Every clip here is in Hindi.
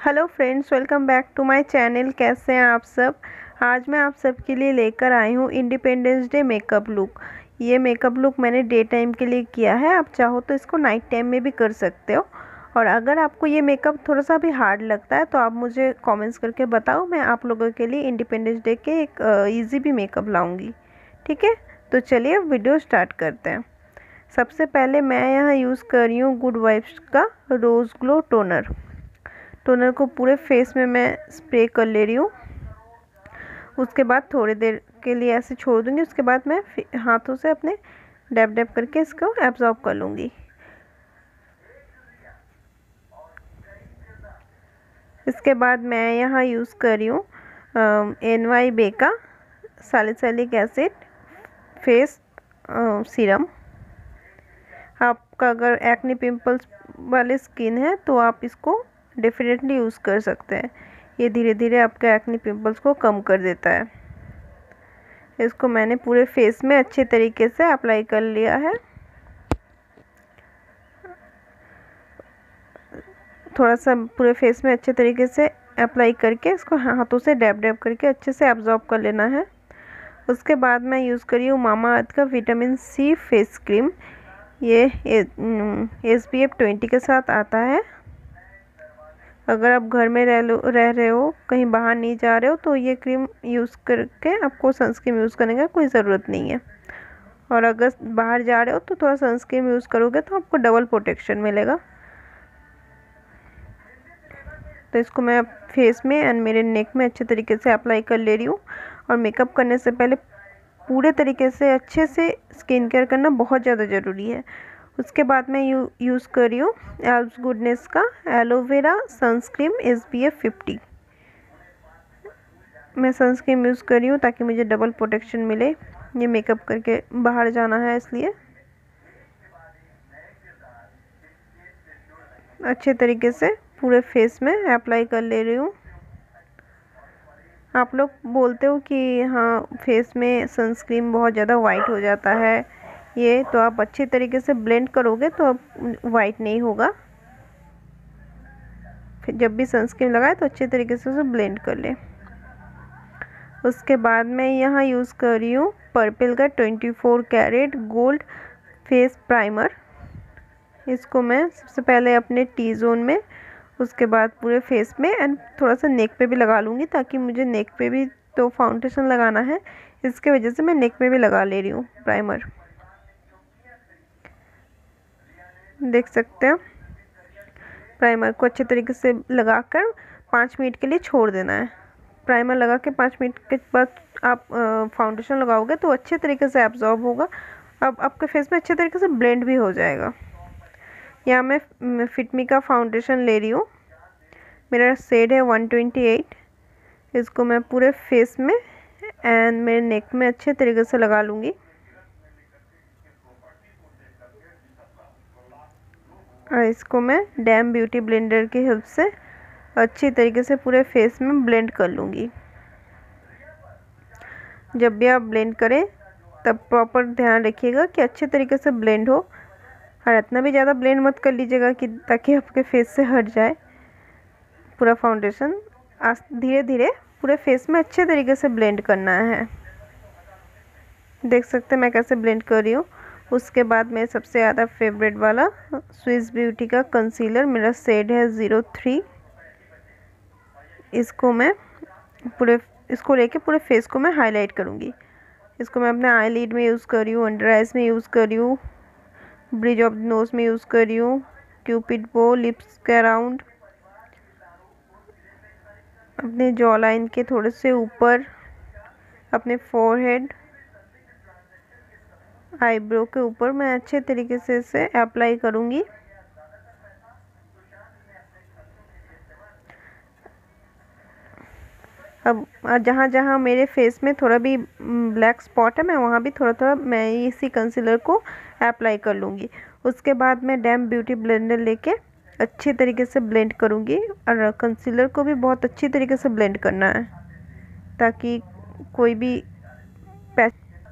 Hello friends, welcome back to my channel. कैसे हैं आप सब। आज मैं आप सबके लिए लेकर आई हूँ इंडिपेंडेंस डे मेकअप लुक। ये मेकअप लुक मैंने डे टाइम के लिए किया है, आप चाहो तो इसको नाइट टाइम में भी कर सकते हो। और अगर आपको ये मेकअप थोड़ा सा भी हार्ड लगता है तो आप मुझे कमेंट्स करके बताओ, मैं आप लोगों के लिए इंडिपेंडेंस डे के एक ईजी भी मेकअप लाऊँगी। ठीक है, तो चलिए वीडियो स्टार्ट करते हैं। सबसे पहले मैं यहाँ यूज़ कर रही हूँ गुड वाइब्स का रोज़ ग्लो टोनर। टोनर को पूरे फेस में मैं स्प्रे कर ले रही हूँ। उसके बाद थोड़ी देर के लिए ऐसे छोड़ दूँगी। उसके बाद मैं हाथों से अपने डैब डैब करके इसको एब्जॉर्ब कर लूँगी। इसके बाद मैं यहाँ यूज़ कर रही हूँ NYB का सैलिसिलिक एसिड फेस सीरम। आपका अगर एक्ने पिंपल्स वाले स्किन है तो आप इसको डेफिनेटली यूज़ कर सकते हैं। ये धीरे धीरे आपके एक्ने पिंपल्स को कम कर देता है। इसको मैंने पूरे फेस में अच्छे तरीके से अप्लाई कर लिया है। थोड़ा सा पूरे फेस में अच्छे तरीके से अप्लाई करके इसको हाथों से डैब डैब करके अच्छे से एब्जॉर्ब कर लेना है। उसके बाद मैं यूज़ करी हूँ मामा अर्थ का विटामिन सी फेस क्रीम। ये SPF 20 के साथ आता है। अगर आप घर में रह रहे हो, कहीं बाहर नहीं जा रहे हो, तो ये क्रीम यूज़ करके आपको सनस्क्रीन यूज़ करने का कोई ज़रूरत नहीं है। और अगर बाहर जा रहे हो तो थोड़ा सनस्क्रीन यूज़ करोगे तो आपको डबल प्रोटेक्शन मिलेगा। तो इसको मैं फेस में एंड मेरे नेक में अच्छे तरीके से अप्लाई कर ले रही हूँ। और मेकअप करने से पहले पूरे तरीके से अच्छे से स्किन केयर करना बहुत ज़्यादा ज़रूरी है। उसके बाद मैं यूज़ कर रही हूँ एल्ब्स गुडनेस का एलोवेरा सनस्क्रीन SPF 50। मैं सनस्क्रीन यूज़ कर रही हूँ ताकि मुझे डबल प्रोटेक्शन मिले। ये मेकअप करके बाहर जाना है, इसलिए अच्छे तरीके से पूरे फेस में अप्लाई कर ले रही हूँ। आप लोग बोलते हो कि हाँ फेस में सनस्क्रीन बहुत ज़्यादा वाइट हो जाता है, ये तो आप अच्छे तरीके से ब्लेंड करोगे तो अब वाइट नहीं होगा। फिर जब भी सनस्क्रीन लगाए तो अच्छे तरीके से उसे ब्लेंड कर ले। उसके बाद मैं यहाँ यूज़ कर रही हूँ पर्पल का 24 कैरेट गोल्ड फेस प्राइमर। इसको मैं सबसे पहले अपने टी जोन में, उसके बाद पूरे फेस में एंड थोड़ा सा नेक पे भी लगा लूँगी, ताकि मुझे नेक पे भी तो फाउंडेशन लगाना है, इसके वजह से मैं नेक पे भी लगा ले रही हूँ प्राइमर। देख सकते हैं प्राइमर को अच्छे तरीके से लगाकर 5 मिनट के लिए छोड़ देना है। प्राइमर लगा के 5 मिनट के बाद आप फाउंडेशन लगाओगे तो अच्छे तरीके से एब्जॉर्ब होगा। अब आपके फेस में अच्छे तरीके से ब्लेंड भी हो जाएगा। यहाँ मैं फिटमी का फाउंडेशन ले रही हूँ, मेरा शेड है 128। इसको मैं पूरे फेस में एंड मेरे नेक में अच्छे तरीके से लगा लूँगी। और इसको मैं डैम ब्यूटी ब्लेंडर की हेल्प से अच्छी तरीके से पूरे फेस में ब्लेंड कर लूँगी। जब भी आप ब्लेंड करें तब प्रॉपर ध्यान रखिएगा कि अच्छे तरीके से ब्लेंड हो, और इतना भी ज़्यादा ब्लेंड मत कर लीजिएगा कि ताकि आपके फेस से हट जाए पूरा फाउंडेशन। धीरे धीरे पूरे फेस में अच्छे तरीके से ब्लेंड करना है। देख सकते हैं मैं कैसे ब्लेंड कर रही हूँ। उसके बाद मेरे सबसे ज़्यादा फेवरेट वाला स्विस ब्यूटी का कंसीलर, मेरा शेड है 03। इसको लेके पूरे फेस को मैं हाईलाइट करूँगी। इसको मैं अपने आई लिड में यूज़ कर रही हूँ, अंडर आइज में यूज़ कर रही हूँ, ब्रिज ऑफ द नोज में यूज़ कर रही हूँ, क्यूपिड बो, लिप्स के अराउंड, अपने जॉ लाइन के थोड़े से ऊपर, अपने फोरहेड, आईब्रो के ऊपर मैं अच्छे तरीके से इसे अप्लाई करूँगी। अब जहाँ जहाँ मेरे फेस में थोड़ा भी ब्लैक स्पॉट है, मैं वहाँ भी थोड़ा थोड़ा मैं इसी कंसीलर को अप्लाई कर लूँगी। उसके बाद मैं डैम ब्यूटी ब्लेंडर लेके अच्छे तरीके से ब्लेंड करूँगी। और कंसीलर को भी बहुत अच्छी तरीके से ब्लेंड करना है ताकि कोई भी पैच।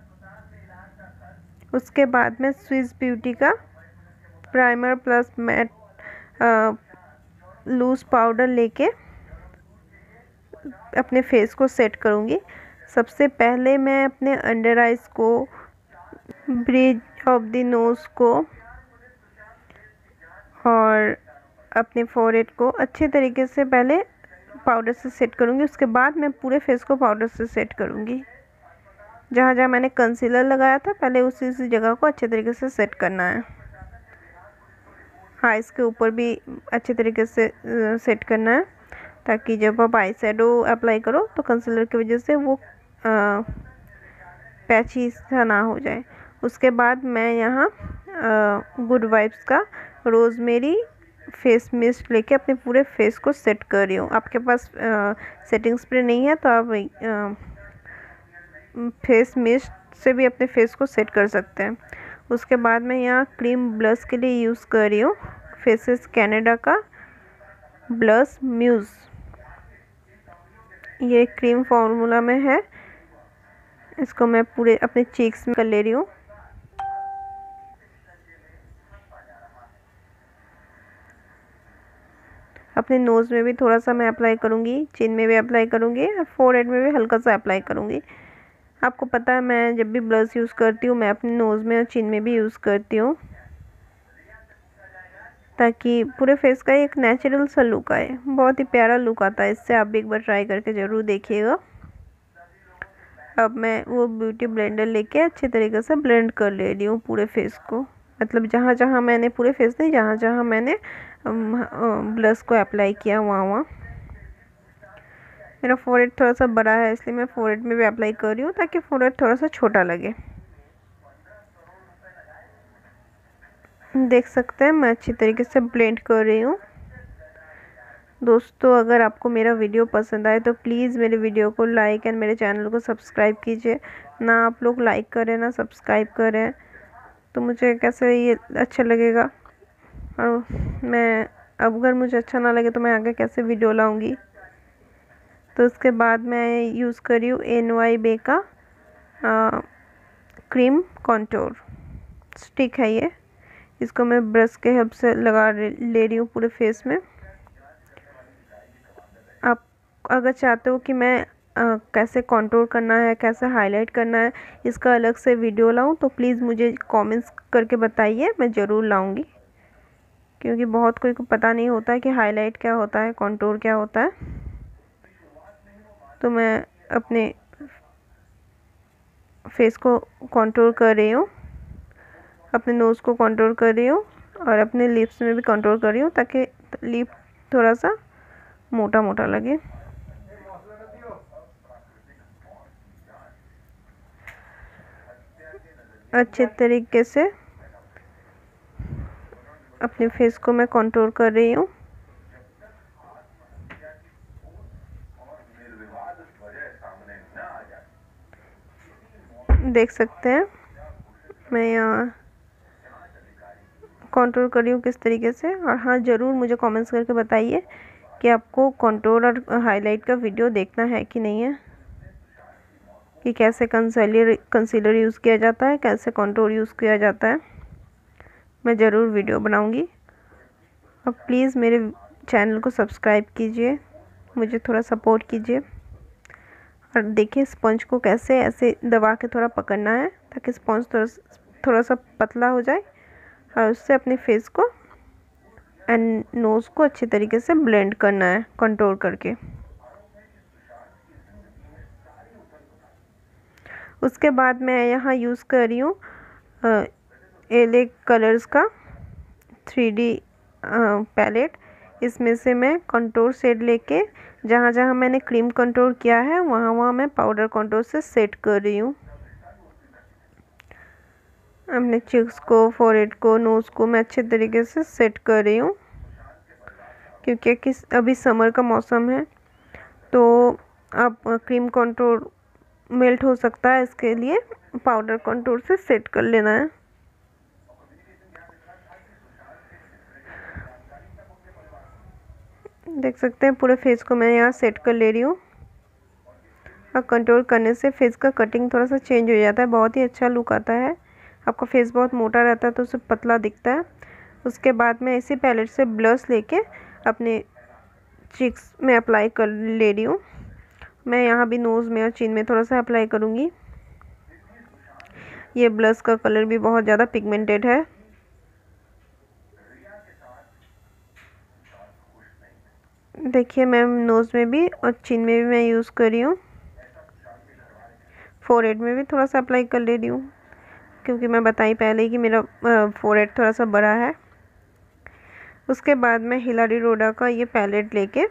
उसके बाद मैं स्विस ब्यूटी का primer plus matte loose powder लेके अपने फेस को सेट करूँगी। सबसे पहले मैं अपने अंडर आइज़ को, ब्रिज ऑफ द नोज़ को और अपने फोरहेड को अच्छे तरीके से पहले पाउडर से सेट करूँगी। उसके बाद मैं पूरे फेस को पाउडर से सेट करूँगी। जहाँ जहाँ मैंने कंसीलर लगाया था पहले उसी जगह को अच्छे तरीके से सेट करना है। आइज़ के ऊपर भी अच्छे तरीके से सेट करना है, ताकि जब आप आई शेडो अप्लाई करो तो कंसीलर की वजह से वो पैची सा ना हो जाए। उसके बाद मैं यहाँ गुड वाइब्स का रोज़मेरी फेस मिस्ट लेके अपने पूरे फेस को सेट कर रही हूँ। आपके पास सेटिंग स्प्रे नहीं है तो आप फेस मिस्ट से भी अपने फेस को सेट कर सकते हैं। उसके बाद मैं यहाँ क्रीम ब्लश के लिए यूज़ कर रही हूँ फेसेस कैनेडा का ब्लश म्यूज़। ये क्रीम फॉर्मूला में है। इसको मैं पूरे अपने चीक्स में कर ले रही हूँ। अपने नोज़ में भी थोड़ा सा मैं अप्लाई करूँगी, चिन में भी अप्लाई करूँगी और फोरहेड में भी हल्का सा अप्लाई करूँगी। आपको पता है मैं जब भी ब्लश यूज़ करती हूँ मैं अपने नोज़ में और चिन में भी यूज़ करती हूँ, ताकि पूरे फेस का एक नेचुरल सा लुक आए। बहुत ही प्यारा लुक आता है इससे। आप भी एक बार ट्राई करके ज़रूर देखिएगा। अब मैं वो ब्यूटी ब्लेंडर लेके अच्छे तरीके से ब्लेंड कर ले रही हूँ पूरे फेस को। मतलब जहाँ जहाँ मैंने, पूरे फेस नहीं, जहाँ जहाँ मैंने ब्लश को अप्लाई किया वहाँ मेरा फोरहेड थोड़ा सा बड़ा है, इसलिए मैं फोरहेड में भी अप्लाई कर रही हूँ ताकि फोरहेड थोड़ा सा छोटा लगे। देख सकते हैं मैं अच्छी तरीके से ब्लेंड कर रही हूँ। दोस्तों, अगर आपको मेरा वीडियो पसंद आए तो प्लीज़ मेरे वीडियो को लाइक एंड मेरे चैनल को सब्सक्राइब कीजिए। ना आप लोग लाइक करें ना सब्सक्राइब करें तो मुझे कैसे ये अच्छा लगेगा, और मैं अगर मुझे अच्छा ना लगे तो मैं आगे कैसे वीडियो लाऊंगी। तो उसके बाद मैं यूज़ कर रही हूँ NYB का क्रीम कॉन्टोर स्टिक है ये। इसको मैं ब्रश के हेल्प से लगा ले रही हूँ पूरे फेस में। आप अगर चाहते हो कि मैं कैसे कंटूर करना है, कैसे हाईलाइट करना है, इसका अलग से वीडियो लाऊं तो प्लीज़ मुझे कमेंट्स करके बताइए, मैं ज़रूर लाऊंगी। क्योंकि बहुत कोई को पता नहीं होता है कि हाईलाइट क्या होता है, कंटूर क्या होता है। तो मैं अपने फेस को कंटूर कर रही हूँ, अपने नोज़ को कंटूर कर रही हूँ और अपने लिप्स में भी कंटूर कर रही हूँ ताकि लिप थोड़ा सा मोटा मोटा लगे। अच्छे तरीके से अपने फेस को मैं कंटूर कर रही हूँ। देख सकते हैं मैं यहाँ कंटूर कर रही हूँ किस तरीके से। और हाँ, ज़रूर मुझे कमेंट्स करके बताइए कि आपको कंटूर और हाईलाइट का वीडियो देखना है कि नहीं है, कि कैसे कंसीलर यूज़ किया जाता है, कैसे कंटूर यूज़ किया जाता है। मैं ज़रूर वीडियो बनाऊंगी। और प्लीज़ मेरे चैनल को सब्सक्राइब कीजिए, मुझे थोड़ा सपोर्ट कीजिए। और देखिए स्पंज को कैसे ऐसे दबा के थोड़ा पकड़ना है ताकि स्पंज थोड़ा सा पतला हो जाए, और उससे अपने फेस को एंड नोज़ को अच्छे तरीके से ब्लेंड करना है कंटूर करके। उसके बाद मैं यहाँ यूज़ कर रही हूँ LA कलर्स का 3D पैलेट। इसमें से मैं कंटूर शेड लेके जहाँ जहाँ मैंने क्रीम कंटूर किया है वहाँ मैं पाउडर कंटूर से सेट कर रही हूँ। अपने चिक्स को, फोरहेड को, नोज़ को मैं अच्छे तरीके से सेट कर रही हूँ। क्योंकि अभी समर का मौसम है तो अब क्रीम कंटूर मेल्ट हो सकता है, इसके लिए पाउडर कंटूर से सेट कर लेना है। देख सकते हैं पूरे फेस को मैं यहाँ सेट कर ले रही हूँ। और कंटूर करने से फेस का कटिंग थोड़ा सा चेंज हो जाता है, बहुत ही अच्छा लुक आता है। आपका फेस बहुत मोटा रहता है तो उसे पतला दिखता है। उसके बाद मैं इसी पैलेट से ब्लश लेके अपने चिक्स में अप्लाई कर ले रही हूँ। मैं यहाँ भी नोज़ में और चिन में थोड़ा सा अप्लाई करूँगी। ये ब्लश का कलर भी बहुत ज़्यादा पिगमेंटेड है। देखिए मैं नोज़ में भी और चिन में भी मैं यूज़ कर रही हूँ। फोरहेड में भी थोड़ा सा अप्लाई कर ले रही हूँ, क्योंकि मैं बताई पहले ही कि मेरा फोरहेड थोड़ा सा बड़ा है। उसके बाद मैं हिलारी रोडा का ये पैलेट लेके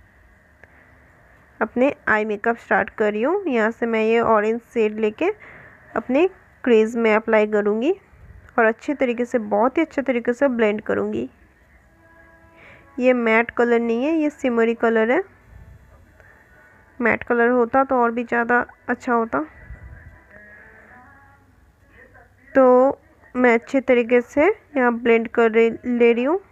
अपने आई मेकअप स्टार्ट कर रही हूँ। यहाँ से मैं ये ऑरेंज शेड लेके अपने क्रीज में अप्लाई करूँगी और अच्छे तरीके से, बहुत ही अच्छे तरीके से ब्लेंड करूँगी। ये मैट कलर नहीं है, ये सिमरी कलर है। मैट कलर होता तो और भी ज़्यादा अच्छा होता। तो मैं अच्छे तरीके से यहाँ ब्लेंड कर ले रही हूँ।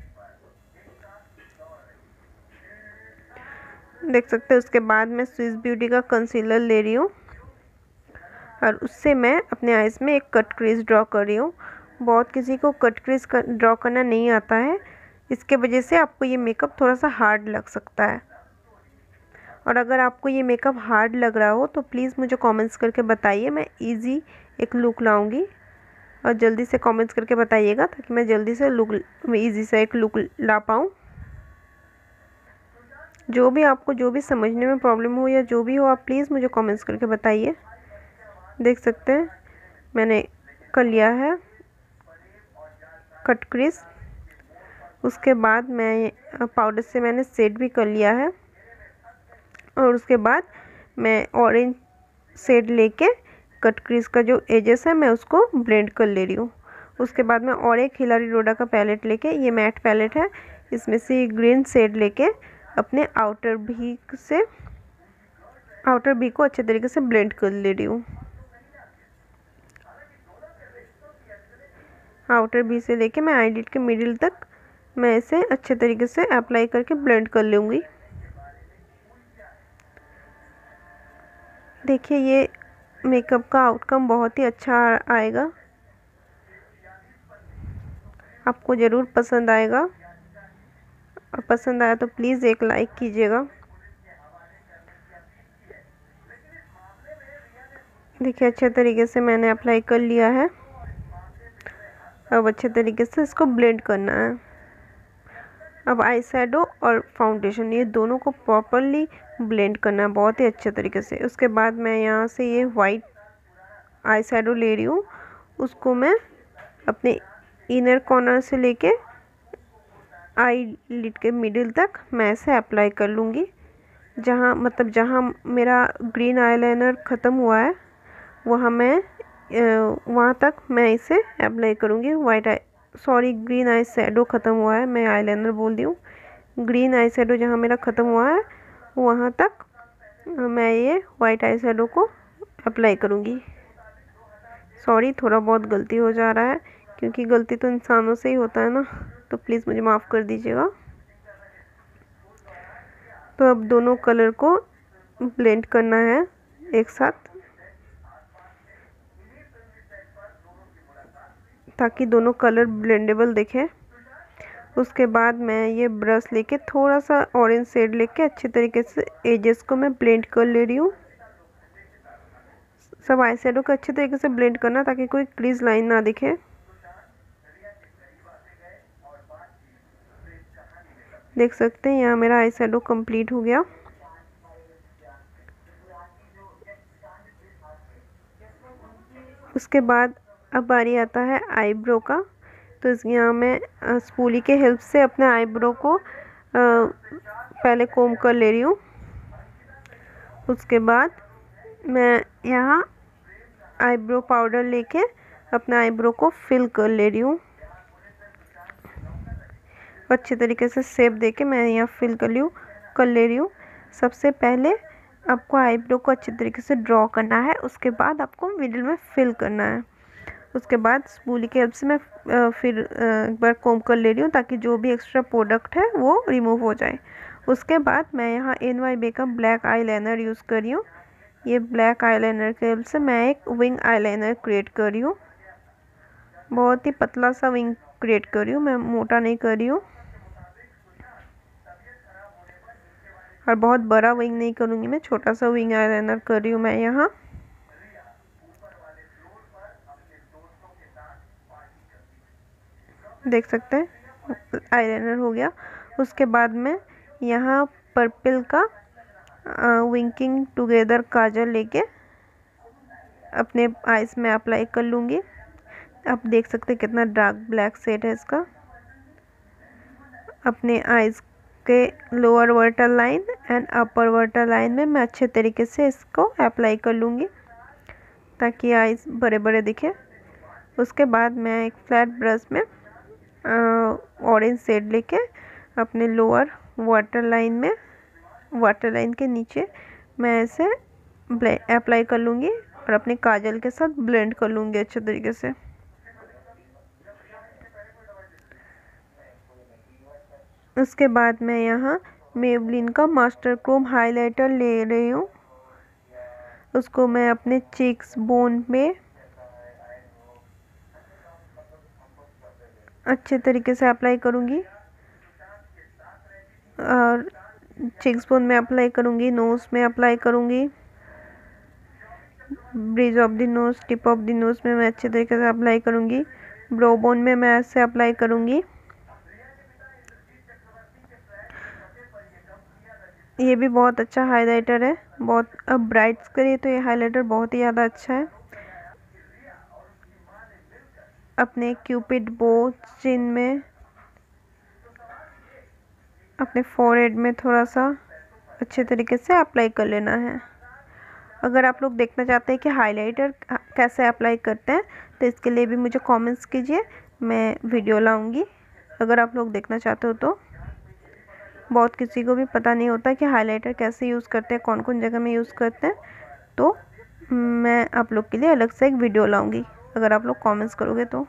देख सकते हैं। उसके बाद मैं स्विस ब्यूटी का कंसीलर ले रही हूँ और उससे मैं अपने आईज में एक कट क्रीज ड्रॉ कर रही हूँ। बहुत किसी को कट क्रीज ड्रॉ करना नहीं आता है, इसके वजह से आपको ये मेकअप थोड़ा सा हार्ड लग सकता है। और अगर आपको ये मेकअप हार्ड लग रहा हो तो प्लीज़ मुझे कमेंट्स करके बताइए, मैं इजी एक लुक लाऊंगी। और जल्दी से कमेंट्स करके बताइएगा ताकि मैं जल्दी से इजी से एक लुक ला पाऊँ। जो भी आपको जो भी समझने में प्रॉब्लम हो या जो भी हो, आप प्लीज़ मुझे कमेंट्स करके बताइए। देख सकते हैं मैंने कर लिया है कट क्रीज। उसके बाद मैं पाउडर से मैंने सेट भी कर लिया है और उसके बाद मैं ऑरेंज शेड लेके कट क्रीज का जो एजेस है मैं उसको ब्लेंड कर ले रही हूँ। उसके बाद मैं और एक हिलारी रोडा का पैलेट लेके, ये मैट पैलेट है, इसमें से ग्रीन शेड लेके अपने आउटर भी को अच्छे तरीके से ब्लेंड कर ले रही हूँ। आउटर भी से लेके मैं आईलिड के मिडिल तक मैं इसे अच्छे तरीके से अप्लाई करके ब्लेंड कर लूँगी। देखिए ये मेकअप का आउटकम बहुत ही अच्छा आएगा, आपको ज़रूर पसंद आएगा। और पसंद आया तो प्लीज़ एक लाइक कीजिएगा। देखिए अच्छे तरीके से मैंने अप्लाई कर लिया है। अब अच्छे तरीके से इसको ब्लेंड करना है। अब आई शैडो और फाउंडेशन ये दोनों को प्रॉपरली ब्लेंड करना है बहुत ही अच्छे तरीके से। उसके बाद मैं यहाँ से ये वाइट आई शैडो ले रही हूँ, उसको मैं अपने इनर कॉर्नर से लेके आई लिड के मिडिल तक मैं इसे अप्लाई कर लूँगी। जहाँ मेरा ग्रीन आईलाइनर ख़त्म हुआ है वहाँ तक मैं इसे अप्लाई करूँगी। ग्रीन आई शैडो ख़त्म हुआ है, मैं आईलाइनर बोल दी हूँ। ग्रीन आई शैडो जहाँ मेरा ख़त्म हुआ है वहाँ तक मैं ये वाइट आई शैडो को अप्लाई करूँगी। थोड़ा बहुत गलती हो जा रहा है, क्योंकि गलती तो इंसानों से ही होता है ना, तो प्लीज़ मुझे माफ़ कर दीजिएगा। तो अब दोनों कलर को ब्लेंड करना है एक साथ, ताकि दोनों कलर ब्लेंडेबल दिखे। उसके बाद मैं ये ब्रश लेके थोड़ा सा ऑरेंज शेड लेके अच्छे तरीके से एजेस को मैं ब्लेंड कर ले रही हूँ। सब आई शैडो को अच्छे तरीके से ब्लेंड करना ताकि कोई क्रीज लाइन ना दिखे। देख सकते हैं यहाँ मेरा आई शैडो कंप्लीट हो गया। उसके बाद अब बारी आता है आईब्रो का। तो यहाँ मैं स्पूली के हेल्प से अपने आईब्रो को पहले कोम कर ले रही हूँ। उसके बाद मैं यहाँ आईब्रो पाउडर लेके अपने आईब्रो को फिल कर ले रही हूँ। अच्छे तरीके से शेप देके मैं यहाँ फिल कर ले रही हूँ। सबसे पहले आपको आईब्रो को अच्छे तरीके से ड्रॉ करना है, उसके बाद आपको मिडिल में फिल करना है। उसके बाद स्पूली के हेल्प से मैं फिर एक बार कोम कर ले रही हूँ ताकि जो भी एक्स्ट्रा प्रोडक्ट है वो रिमूव हो जाए। उसके बाद मैं यहाँ NYB का ब्लैक आईलाइनर यूज़ कर रही हूँ। ये ब्लैक आईलाइनर के हेल्प से मैं एक विंग आईलाइनर क्रिएट कर रही हूँ। बहुत ही पतला सा विंग क्रिएट कर रही हूँ, मैं मोटा नहीं कर रही हूँ। और बहुत बड़ा विंग नहीं करूँगी मैं, छोटा सा विंग आईलाइनर कर रही हूँ मैं यहाँ। देख सकते हैं आईलाइनर हो गया। उसके बाद मैं यहाँ पर्पल का विंकिंग टुगेदर काजल लेके अपने आइज़ में अप्लाई कर लूँगी। आप देख सकते हैं कितना डार्क ब्लैक शेड है इसका। अपने आइज़ के lower vertical line and upper vertical line में मैं अच्छे तरीके से इसको अप्लाई कर लूँगी ताकि आइज़ बड़े बड़े दिखे। उसके बाद मैं एक फ्लैट ब्रश में ऑरेंज शेड लेके अपने लोअर वाटर लाइन में, वाटर लाइन के नीचे मैं ऐसे अप्लाई कर लूँगी और अपने काजल के साथ ब्लेंड कर लूँगी अच्छे तरीके से। उसके बाद मैं यहाँ मेबलिन का मास्टर क्रोम हाइलाइटर ले रही हूँ। उसको मैं अपने चीक्स बोन में अच्छे तरीके से अप्लाई करूँगी और चीक्स बोन में अप्लाई करूँगी, नोज़ में अप्लाई करूँगी, bridge of the nose, tip of the nose में मैं अच्छे तरीके से अप्लाई करूँगी, ब्रो बोन में मैं ऐसे अप्लाई करूँगी। ये भी बहुत अच्छा हाइलाइटर है, बहुत अब ब्राइट्स के लिए तो ये हाइलाइटर बहुत ही ज़्यादा अच्छा है। अपने क्यूपिड बो चिन में, अपने फोरहेड में थोड़ा सा अच्छे तरीके से अप्लाई कर लेना है। अगर आप लोग देखना चाहते हैं कि हाइलाइटर कैसे अप्लाई करते हैं तो इसके लिए भी मुझे कमेंट्स कीजिए, मैं वीडियो लाऊंगी। अगर आप लोग देखना चाहते हो तो बहुत किसी को भी पता नहीं होता कि हाइलाइटर कैसे यूज़ करते हैं, कौन कौन जगह में यूज़ करते हैं, तो मैं आप लोग के लिए अलग से एक वीडियो लाऊंगी अगर आप लोग कमेंट्स करोगे तो।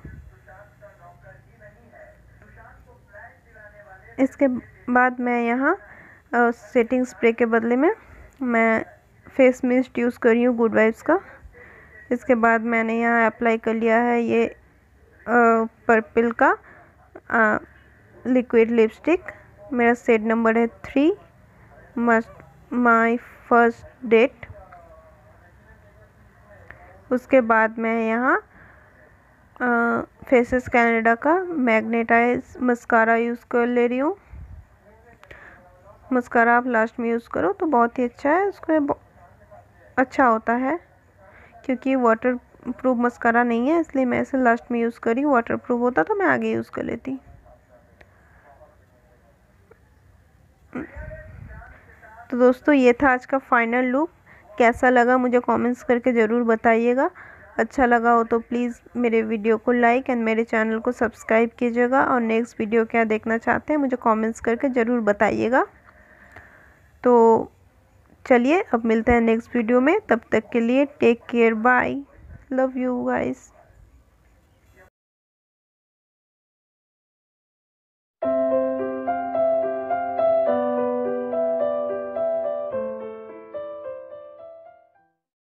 इसके बाद मैं यहाँ सेटिंग स्प्रे के बदले में मैं फेस मिस्ट यूज़ कर रही हूँ गुड वाइब्स का। इसके बाद मैंने यहाँ अप्लाई कर लिया है ये पर्पल का लिक्विड लिपस्टिक। मेरा शेड नंबर है 3, माई फर्स्ट डेट। उसके बाद मैं यहाँ फेसेस कैनेडा का मैग्नेटाइज मस्कारा यूज़ कर ले रही हूँ। मस्कारा आप लास्ट में यूज़ करो तो बहुत ही अच्छा है, उसको अच्छा होता है क्योंकि वाटर प्रूफ मस्कारा नहीं है, इसलिए मैं इसे लास्ट में यूज़ करी। वाटर प्रूफ होता तो मैं आगे यूज़ कर लेती। तो दोस्तों ये था आज का फाइनल लुक। कैसा लगा मुझे कमेंट्स करके ज़रूर बताइएगा। अच्छा लगा हो तो प्लीज़ मेरे वीडियो को लाइक एंड मेरे चैनल को सब्सक्राइब कीजिएगा और नेक्स्ट वीडियो क्या देखना चाहते हैं मुझे कमेंट्स करके ज़रूर बताइएगा। तो चलिए अब मिलते हैं नेक्स्ट वीडियो में, तब तक के लिए take care, bye, love you guys.